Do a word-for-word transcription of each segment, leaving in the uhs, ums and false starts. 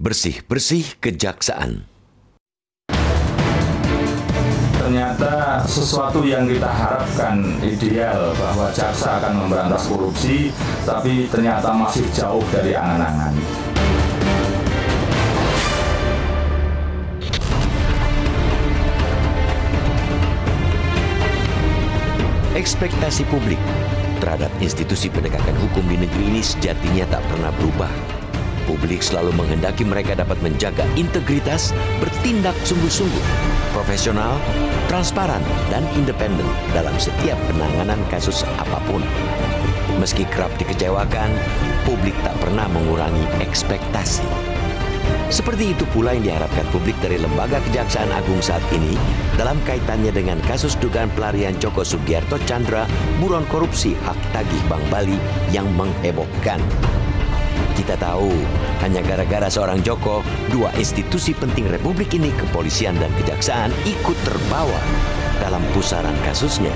Bersih-bersih kejaksaan. Ternyata sesuatu yang kita harapkan ideal bahwa jaksa akan memberantas korupsi, tapi ternyata masih jauh dari angan-angan. Ekspektasi publik terhadap institusi penegakan hukum di negeri ini sejatinya tak pernah berubah. Publik selalu menghendaki mereka dapat menjaga integritas, bertindak sungguh-sungguh, profesional, transparan, dan independen dalam setiap penanganan kasus apapun. Meski kerap dikecewakan, publik tak pernah mengurangi ekspektasi. Seperti itu pula yang diharapkan publik dari Lembaga Kejaksaan Agung saat ini dalam kaitannya dengan kasus dugaan pelarian Joko Sugiarto Tjandra, buron korupsi hak tagih Bank Bali yang menghebohkan. Kita tahu, hanya gara-gara seorang Joko, dua institusi penting Republik ini, kepolisian dan kejaksaan, ikut terbawa dalam pusaran kasusnya.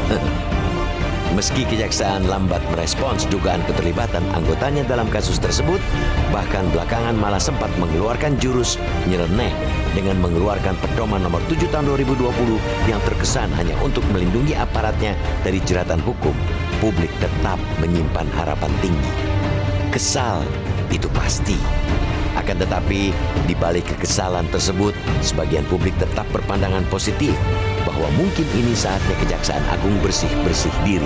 Meski kejaksaan lambat merespons dugaan keterlibatan anggotanya dalam kasus tersebut, bahkan belakangan malah sempat mengeluarkan jurus nyeleneh dengan mengeluarkan pedoman nomor tujuh tahun dua ribu dua puluh yang terkesan hanya untuk melindungi aparatnya dari jeratan hukum, publik tetap menyimpan harapan tinggi. Kesal, itu pasti. Akan tetapi, di balik kekesalan tersebut, sebagian publik tetap berpandangan positif bahwa mungkin ini saatnya Kejaksaan Agung bersih-bersih diri.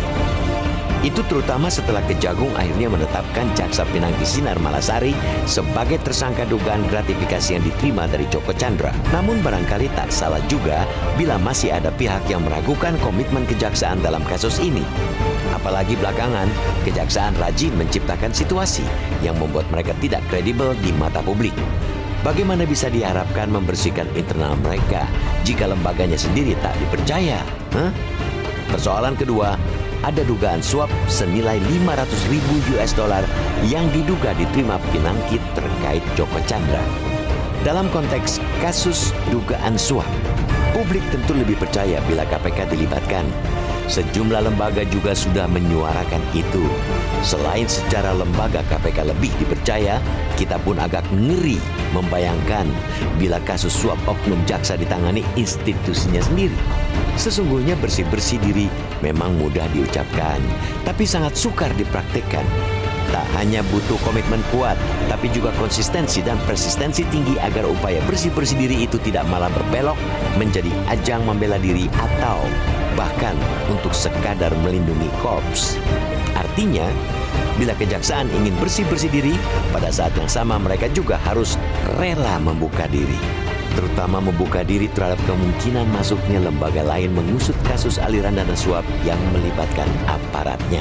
Itu terutama setelah Kejagung akhirnya menetapkan Jaksa Pinangki Sinar Malasari sebagai tersangka dugaan gratifikasi yang diterima dari Joko Tjandra. Namun barangkali tak salah juga bila masih ada pihak yang meragukan komitmen kejaksaan dalam kasus ini. Apalagi belakangan, kejaksaan rajin menciptakan situasi yang membuat mereka tidak kredibel di mata publik. Bagaimana bisa diharapkan membersihkan internal mereka jika lembaganya sendiri tak dipercaya? Huh? Persoalan kedua, ada dugaan suap senilai lima ratus ribu U S dollar yang diduga diterima Pinangki terkait Joko Tjandra. Dalam konteks kasus dugaan suap, publik tentu lebih percaya bila K P K dilibatkan. Sejumlah lembaga juga sudah menyuarakan itu. Selain secara lembaga K P K lebih dipercaya, kita pun agak ngeri membayangkan bila kasus suap oknum jaksa ditangani institusinya sendiri. Sesungguhnya bersih-bersih diri memang mudah diucapkan, tapi sangat sukar dipraktikkan. Tak hanya butuh komitmen kuat, tapi juga konsistensi dan persistensi tinggi agar upaya bersih-bersih diri itu tidak malah berbelok menjadi ajang membela diri atau bahkan untuk sekadar melindungi korps. Artinya, bila kejaksaan ingin bersih-bersih diri, pada saat yang sama mereka juga harus rela membuka diri. Terutama membuka diri terhadap kemungkinan masuknya lembaga lain mengusut kasus aliran dana suap yang melibatkan aparatnya.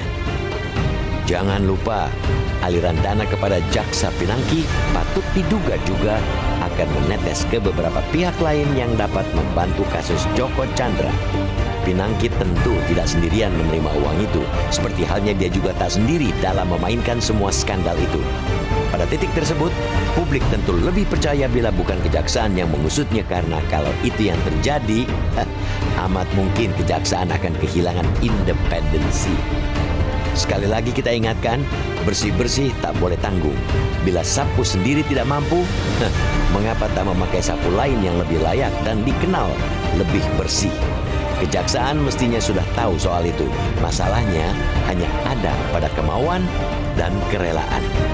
Jangan lupa, aliran dana kepada Jaksa Pinangki patut diduga juga akan menetes ke beberapa pihak lain yang dapat membantu kasus Joko Tjandra. Pinangki tentu tidak sendirian menerima uang itu, seperti halnya dia juga tak sendiri dalam memainkan semua skandal itu. Pada titik tersebut, publik tentu lebih percaya bila bukan kejaksaan yang mengusutnya, karena kalau itu yang terjadi, amat mungkin kejaksaan akan kehilangan independensi. Sekali lagi kita ingatkan, bersih-bersih tak boleh tanggung. Bila sapu sendiri tidak mampu, mengapa tak memakai sapu lain yang lebih layak dan dikenal lebih bersih? Kejaksaan mestinya sudah tahu soal itu. Masalahnya hanya ada pada kemauan dan kerelaan.